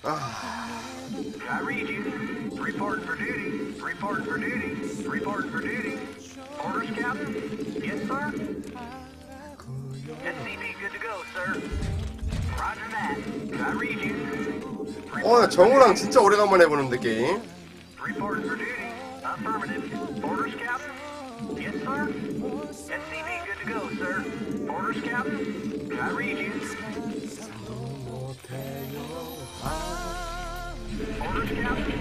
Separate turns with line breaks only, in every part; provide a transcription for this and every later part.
I read you. Reporting for duty. Reporting for duty. Reporting for duty. Orders, Captain? Yes, sir? SCV good to go, sir. Roger that. I read you.
나 정우랑 진짜 오래간만에 해보는데 게임.
Reporting for duty. Affirmative. Orders, Captain? Yes, sir? SCV good to go, sir. Orders, Captain? I read you. Orders, Captain?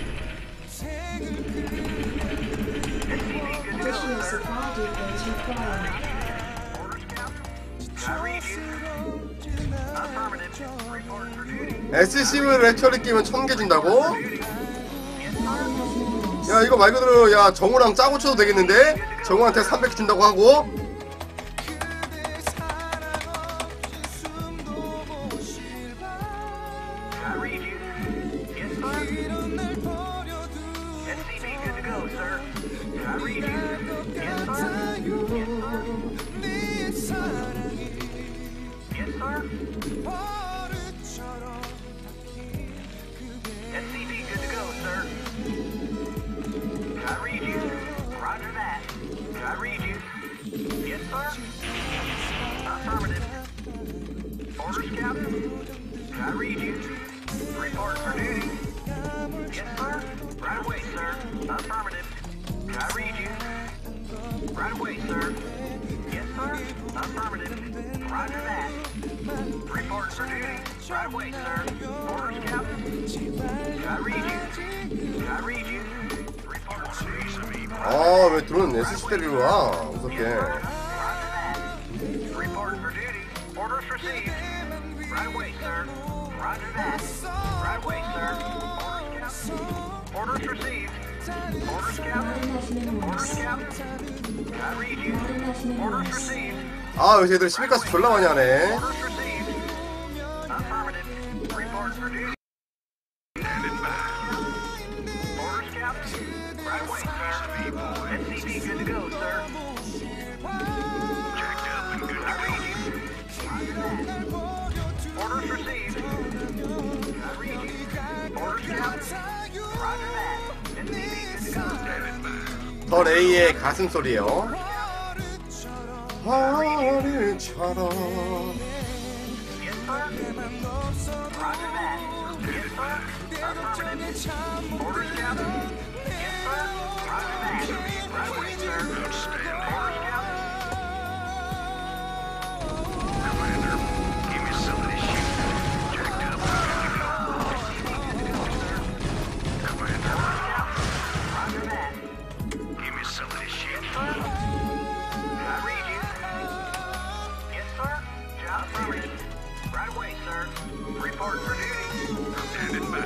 SCV good to go, sir. Orders, Captain? I read you. Affirmative. Reporting for duty.
SCV를 처리 끼면 1000개 준다고?
Yes, sir?
야 이거 말 그대로 야 정우랑 짜고 쳐도 되겠는데? 정우한테 300 준다고 하고.
I read you. Yes, sir? SCV good to go, sir. I read you. Yes, sir? Yes, sir? Yes, sir? SCV good to go, sir. I read you. Roger that. I read you. Yes, sir? Affirmative. Orders, Captain? I read you. Report for duty. Yes, sir? Right away, sir. Affirmative. I read you. Right away, sir. Yes, sir? Affirmative. Roger that. Report for duty. Right away, sir. Orders, Captain? I read you. I read you. Report for duty.
왜 드론 SC 때리러 와? 무섭게.
Roger that. Report for duty. Orders received. Right away, sir. Roger that. Right away, sir. Orders, Captain. Orders received. Orders, Captain. Orders, Captain. I read you. Orders received.
요새 애들 12가스 졸라 많이 하네.
Orders received. Affirmative. Report for duty. Standing by. Orders, Captain. Right away, sir. SCV good to go, sir. Checked up and good to go. Roger that. Orders received. I read you. Orders, Captain. Roger that. SCV good to go. Standing by.
더 레이의 가슴 소리요. 하늘처럼.
Yes, sir. Roger that. Yes, sir. Affirmative. Orders, Captain. Yes, sir. Roger that. Right away, sir. Outstanding. Orders, Captain. Commander, give me some of this shit. Jacked up. Good to go, sir. Commander. Roger that. Give me some of this shit. Yes, sir. I read you. Yes, sir. Job affirmative. Right away, sir. Report for duty. Standing by.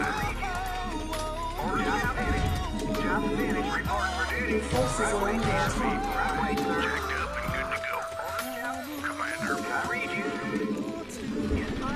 Orders, Captain. Job finished. Report for duty. Right away, Captain. Right away, sir. Checked up and good to go. Orders, Captain. Commander. I read you. Yes, sir.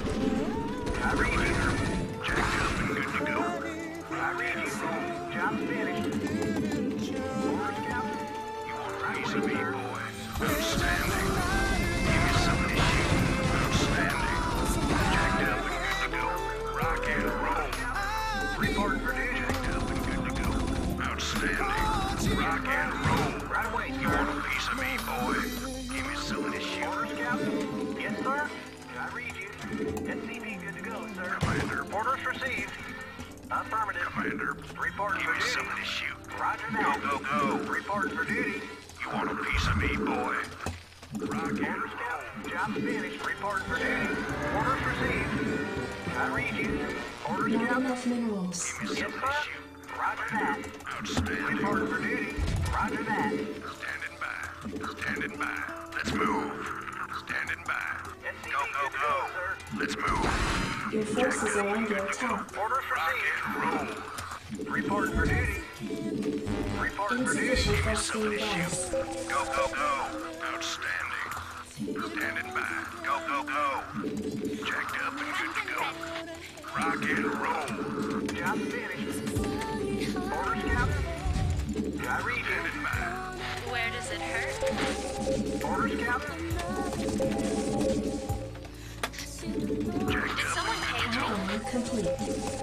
I read you. Checked up and good to go. I read you. Job finished. Orders, Captain. You want a piece of me, boy? Outstanding. Give me some of this shit. Outstanding. Checked up and good to go. Rock and roll. Report for duty. Checked up and good to go. Outstanding. Rock and roll. Right away, sir. You want a piece of me, boy? Give me some of this shit. Orders, Captain? Yes, sir. I read you. SCV good to go, sir. Commander. Orders received. Affirmative. Commander. Report for duty. Give me some of this shit. Roger that. Go, go, go. Report for duty. You want a piece of me, boy? Rock and roll. Job finished. Report for duty. Orders received. I read you. Orders,
Not
Captain.
enough minerals.
Yes, sir. Roger that. Outstanding. Report for duty. Roger that. Standing by. Standing by. Let's move. Standing by. Go, go, go. Let's move.
Your forces are under attack.
Orders received. Roll. Report for duty. Report for duty.
Insufficient frosting gas.
Go, go, go. Outstanding. Standing by. Go, go, go. Jacked up and good to go. Rock and roll. Job finished. Orders, Captain. I read you. Standing by.
Where does it hurt?
Orders, Captain.
Did someone pay me?
complete.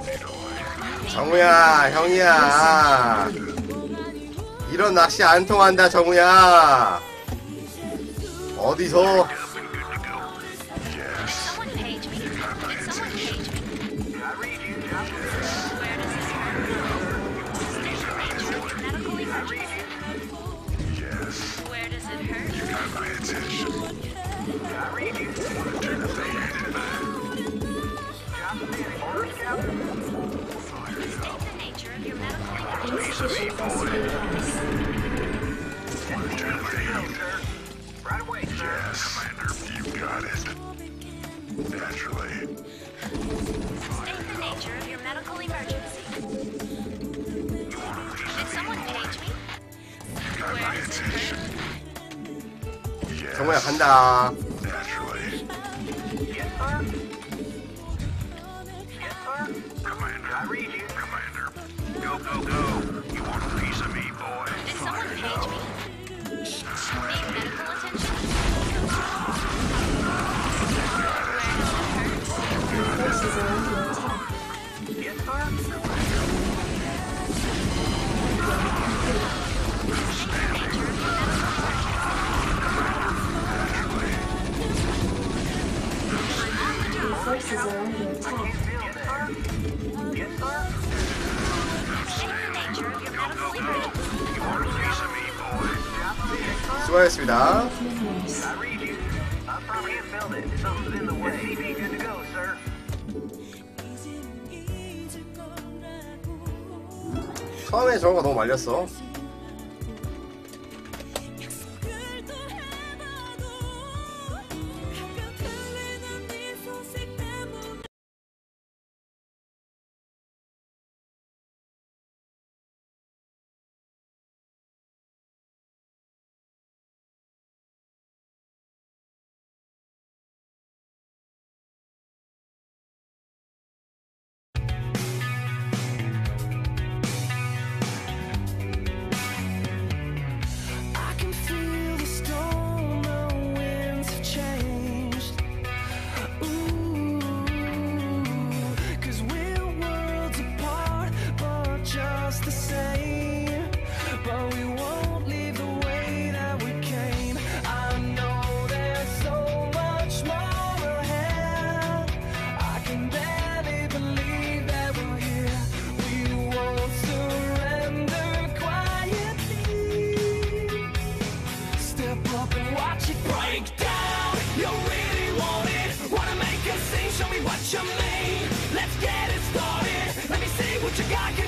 정우야, 형이야. 이런 낚시 안 통한다, 정우야. 어디서?
Did someone page me? Did someone page me? Where does it hurt? Is it medical attention? State the nature of your medical emergency.
Insufficient funds to be advised.
Right away, sir. Yes, Commander, you got it. Naturally.
State the nature of your medical emergency. Did someone page me? Where does it hurt?
정우야, 간다.
Naturally. Yes, sir. Yes, sir. Commander, I read you. Commander, go, go, go. You want a piece of me, boy?
Did someone page me? Need medical attention?
Your forces are under attack.
Yes, sir.
Your forces are under attack.
Yes, sir. Yes, sir.
State the nature of your medical emergency.
You want a piece of me, boy?
수고하셨습니다.
Minerals.
I read you. I probably have felt it. Something's in the way. SCP good to go, sir.
처음에 정우가 너무 말렸어.
I can feel the storm, the winds have changed. Ooh, 'cause we're worlds apart, but just the same. But we won't leave the way that we came. I know there's so much more ahead. I can barely believe that we're here. We won't surrender quietly. Step up and watch it break down. You really want it? Wanna make a scene? Show me what you mean. Let's get it started. Let me see what you got.